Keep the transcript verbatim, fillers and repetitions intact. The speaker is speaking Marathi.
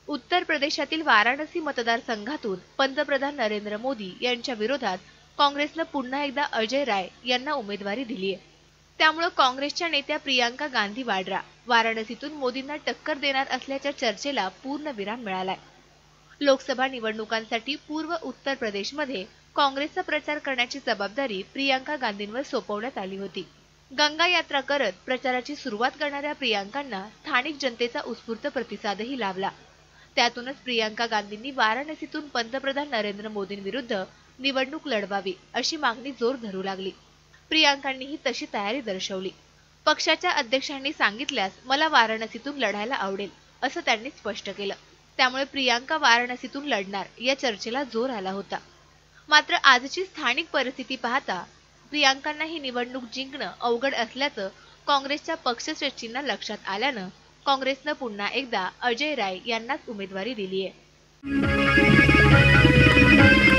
उत्तर प्रदेशातील वाराणसी मतदारसंघातून पंतप्रधान नरेंद्र मोदी यांच्या विरोधात काँग्रेसनं पुन्हा एकदा अजय राय यांना उमेदवारी दिली आहे। त्यामुळे काँग्रेसच्या नेत्या प्रियांका गांधी वाड्रा वाराणसीतून मोदींना टक्कर देणार असल्याच्या चर्चेला पूर्णविराम मिळालाय। लोकसभा निवडणुकांसाठी पूर्व उत्तर प्रदेशमध्ये काँग्रेसचा प्रचार करण्याची जबाबदारी प्रियांका गांधींवर सोपवण्यात आली होती। गंगा यात्रा करत प्रचाराची सुरुवात करणाऱ्या प्रियांकांना स्थानिक जनतेचा उत्स्फूर्त प्रतिसादही लाभला। त्यातूनच प्रियांका गांधींनी वाराणसीतून पंतप्रधान नरेंद्र मोदींविरुद्ध निवडणूक लढवावी अशी मागणी जोर धरू लागली। प्रियांकांनीही तशी तयारी दर्शवली। पक्षाच्या अध्यक्षांनी सांगितल्यास मला वाराणसीतून लढायला आवडेल असं त्यांनी स्पष्ट केलं। त्यामुळे प्रियांका वाराणसीतून लढणार या चर्चेला जोर आला होता। मात्र आजची स्थानिक परिस्थिती पाहता प्रियांकांना ही निवडणूक जिंकणं अवघड असल्याचं काँग्रेसच्या पक्षश्रेष्ठींना लक्षात आल्यानं काँग्रेसनं पुन्हा एकदा अजय राय यांनाच उमेदवारी दिली आहे।